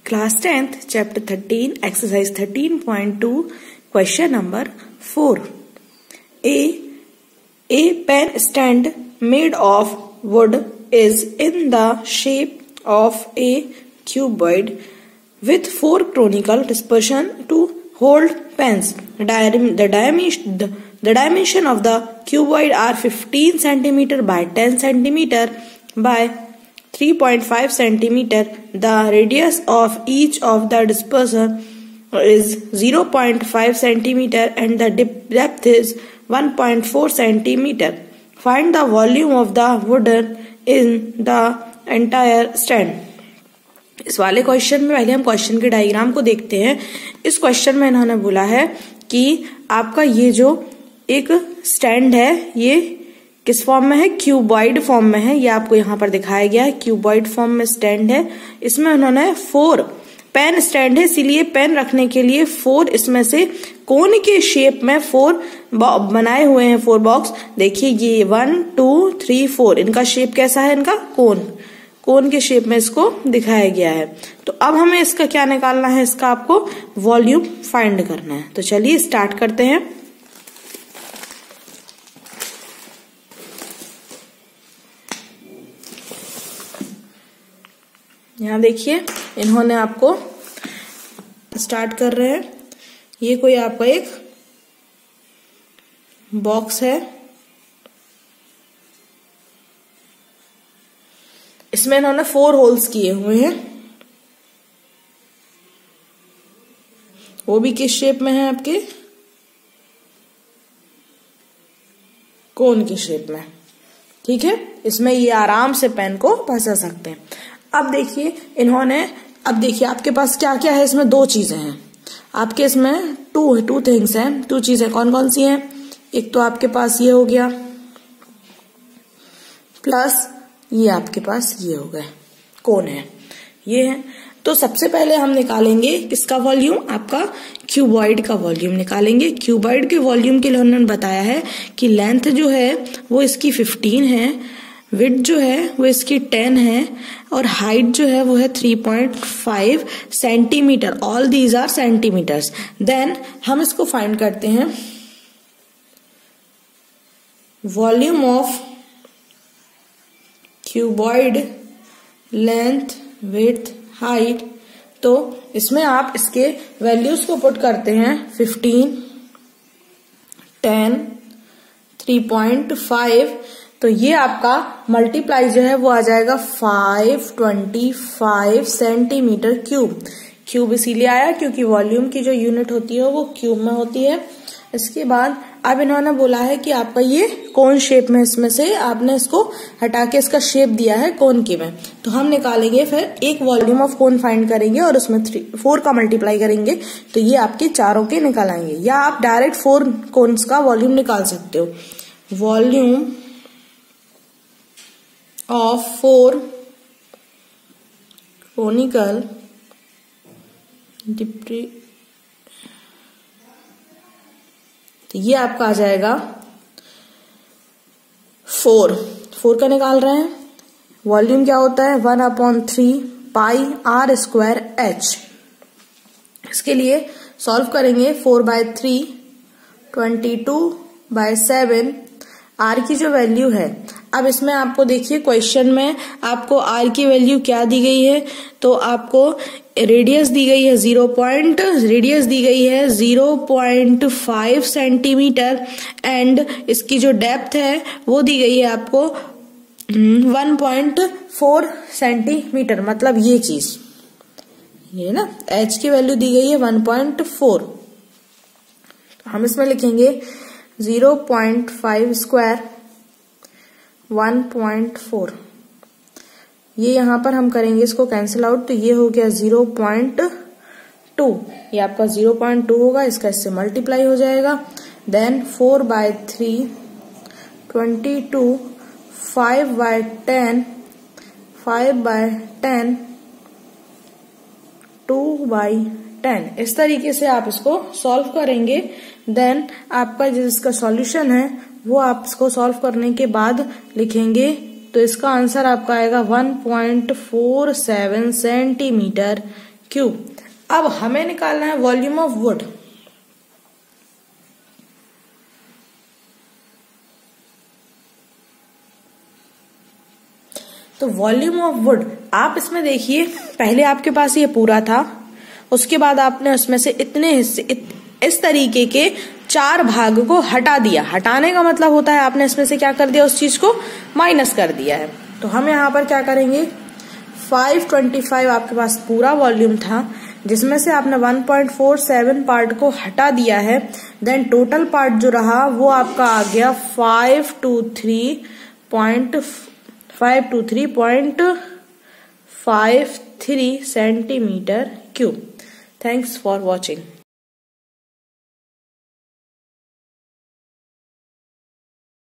Class 10th, Chapter 13, Exercise 13.2, Question number 4. A pen stand made of wood is in the shape of a cuboid with 4 conical dispersion to hold pens. The dimension of the cuboid are 15 cm by 10 cm by 3.5 cm. The radius of each of the disperser is 0.5 cm and the depth is 1.4 cm. Find the volume of the wooden in the entire stand. इस वाले question में पहले हम question के diagram को देखते हैं। इस क्वेश्चन में इन्होंने बोला है कि आपका ये जो एक स्टैंड है ये किस फॉर्म में है, क्यूबॉइड फॉर्म में है। ये आपको यहाँ पर दिखाया गया है, क्यूबॉइड फॉर्म में स्टैंड है। इसमें उन्होंने 4 पेन स्टैंड है, इसीलिए पेन रखने के लिए 4 इसमें से कोन के शेप में 4 बनाए हुए हैं, 4 बॉक्स। देखिए ये 1 2 3 4 इनका शेप कैसा है, इनका कोन के शेप में इसको दिखाया गया है। तो अब हमें इसका क्या निकालना है, इसका आपको वॉल्यूम फाइंड करना है। तो चलिए स्टार्ट करते हैं। यहाँ देखिए इन्होंने आपको स्टार्ट कर रहे हैं। ये कोई आपका एक बॉक्स है, इसमें इन्होंने 4 होल्स किए हुए हैं। वो भी किस शेप में है, आपके कोन की शेप में। ठीक है, इसमें ये आराम से पेन को फंसा सकते हैं। अब देखिए इन्होंने, अब देखिए आपके पास क्या क्या है, इसमें 2 चीजें हैं आपके, इसमें टू थिंग्स हैं, 2 चीजें कौन कौन सी हैं। एक तो आपके पास ये हो गया, प्लस ये आपके पास ये हो गए कोन है, ये है। तो सबसे पहले हम निकालेंगे किसका वॉल्यूम, आपका क्यूबॉइड का वॉल्यूम निकालेंगे। क्यूबॉइड के वॉल्यूम के लिए उन्होंने बताया है कि लेंथ जो है वो इसकी 15 है, विड्थ जो है वो इसकी 10 है और हाइट जो है वो है 3.5 centimetre. All these are centimetres. Then हम इसको फाइंड करते हैं, volume of cuboid, length, width, height. तो इसमें आप इसके वैल्यूज को पुट करते हैं, 15, 10, 3.5। तो ये आपका मल्टीप्लाई जो है वो आ जाएगा 525 सेंटीमीटर क्यूब। क्यूब इसीलिए आया क्योंकि वॉल्यूम की जो यूनिट होती है वो क्यूब में होती है। इसके बाद अब इन्होंने बोला है कि आपका ये कोन शेप में, इसमें से आपने इसको हटा के इसका शेप दिया है कोन की में। तो हम निकालेंगे फिर एक वॉल्यूम ऑफ कोन फाइंड करेंगे और उसमें 4 का मल्टीप्लाई करेंगे। तो ये आपके चारों के निकल आएंगे, या आप डायरेक्ट 4 कोन्स का वॉल्यूम निकाल सकते हो। वॉल्यूम of 4 conical तो ये आपका आ जाएगा 4 का निकाल रहे हैं। वॉल्यूम क्या होता है, 1/3 पाई r स्क्वायर h। इसके लिए सॉल्व करेंगे, 4/3 22/7 r की जो वैल्यू है। अब इसमें आपको देखिए क्वेश्चन में आपको r की वैल्यू क्या दी गई है, तो आपको रेडियस दी गई है 0.5 सेंटीमीटर एंड इसकी जो डेप्थ है वो दी गई है आपको 1.4 सेंटीमीटर। मतलब ये चीज, ये ना h की वैल्यू दी गई है 1.4। तो हम इसमें लिखेंगे 0.5 स्क्वायर 1.4। ये यहां पर हम करेंगे इसको कैंसिल आउट, तो ये हो गया 0.2। ये आपका 0.2 होगा, इसका इससे मल्टीप्लाई हो जाएगा। देन 4/3 22 5/10 5/10 2/10। इस तरीके से आप इसको सॉल्व करेंगे। देन आपका जिसका सॉल्यूशन है वो आप इसको सॉल्व करने के बाद लिखेंगे, तो इसका आंसर आपका आएगा 1.47 सेंटीमीटर क्यूब। अब हमें निकालना है वॉल्यूम ऑफ वुड। तो वॉल्यूम ऑफ वुड आप इसमें देखिए, पहले आपके पास ये पूरा था, उसके बाद आपने उसमें से इतने हिस्से इस तरीके के 4 भाग को हटा दिया। हटाने का मतलब होता है आपने इसमें से क्या कर दिया, उस चीज को माइनस कर दिया है। तो हम यहाँ पर क्या करेंगे, 525 आपके पास पूरा वॉल्यूम था, जिसमें से आपने 1.47 पार्ट को हटा दिया है। देन टोटल पार्ट जो रहा वो आपका आ गया 523.53 centimetre cube. Thanks for watching.